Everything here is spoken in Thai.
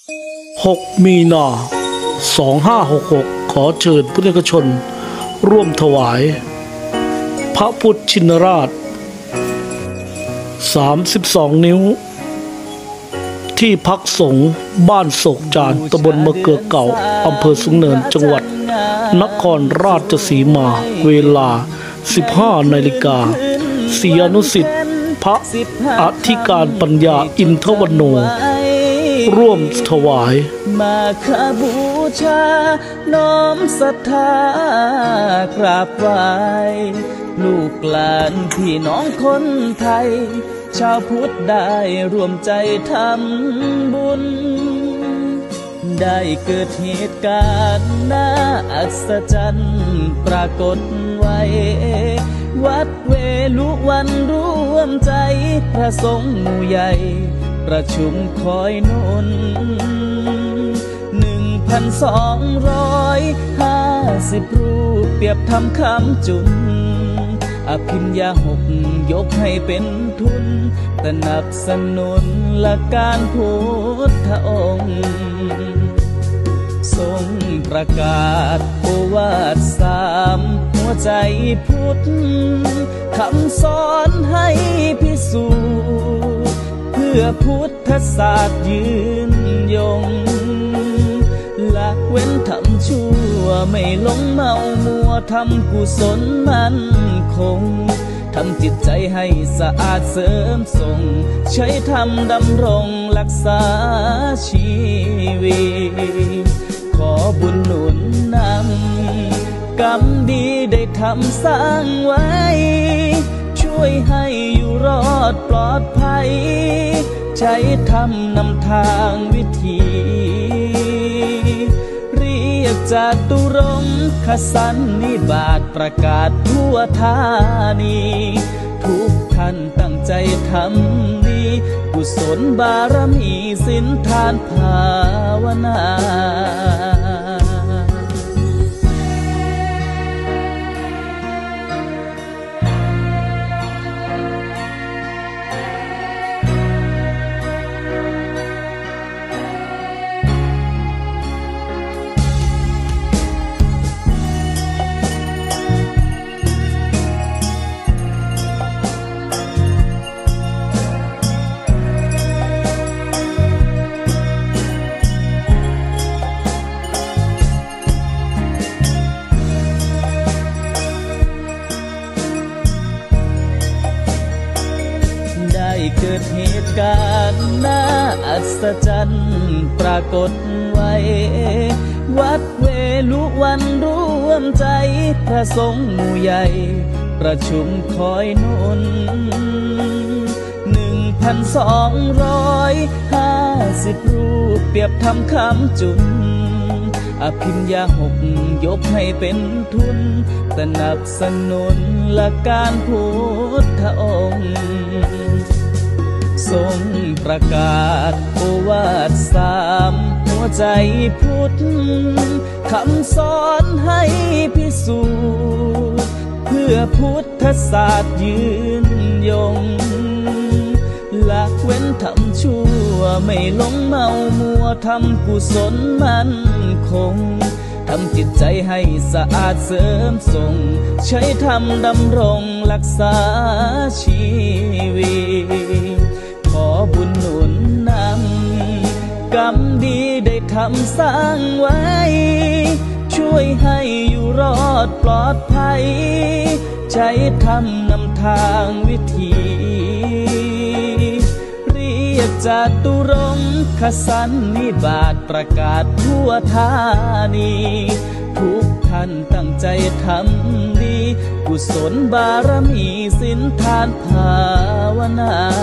6 มีนา 2566 ขอเชิญพุทธชนร่วมถวายพระพุทธชินราช32 นิ้วที่พักสงฆ์บ้านโศกจานตำบลมะเกือเก่าอำเภอสูงเนินจังหวัดนครราชสีมาเวลา 15 นาฬิกาศิษยานุศิษย์พระอธิการปัญญาอินทวโนร่วมถวายมาคบูชาน้อมศรัทธากราบไหว้ลูกหลานพี่น้องคนไทยชาวพุทธได้รวมใจทำบุญได้เกิดเหตุการณ์น่าอัศจรรย์ปรากฏไว้วัดเวลุวันร่วมใจพระสงฆ์หมู่ใหญ่ประชุมคอยหนุน1,250 รูปเปรียบทำคำจุนอภิญญา6ยกให้เป็นทุนสนับสนุนหลักการพุทธองค์ทรงประกาศโอวาท3หัวใจพุทธคำสอนให้พิสูจน์เพื่อพุทธศาสตร์ยืนยงละเว้นทำชั่วไม่หลงเมามัวทำกุศลมั่นคงทำจิตใจให้สะอาดเสริมส่งใช้ธรรมดำรงรักษาชีวิตขอบุญหนุนนำกรรมดีได้ทำสร้างไว้ช่วยให้อยู่รอดปลอดภัยใช้ธรรมนำทางวิธีเรียกจาตุรงคสันนิบาตประกาศทั่วธานีทุกท่านตั้งใจทำดีกุศลบารมีสินทานภาวนาเกิดเหตุการณ์น่าอัศจรรย์ปรากฏไว้วัดเวลุวันร่วมใจพระสงฆ์หมู่ใหญ่ประชุมคอยหนุน1,250 รูปเปรียบทำคำจุนอภิญญา6ยกให้เป็นทุนสนับสนุนหลักการพุทธองค์ทรงประกาศโอวาท3หัวใจพุทธคำสอนให้พิสูจน์เพื่อพุทธศาสตร์ยืนยงละเว้นทำชั่วไม่หลงเมามัวทำกุศลมั่นคงทำจิตใจให้สะอาดเสริมส่งใช้ธรรมดำรงรักษาชีวิตขอบุญหนุนนำกรรมดีได้ทำสร้างไว้ช่วยให้อยู่รอดปลอดภัยใช้ธรรมนำทางวิธีเรียกจาตุรงคสันนิบาตประกาศทั่วธานีทุกท่านตั้งใจทำดีกุศลบารมีสินทานภาวนา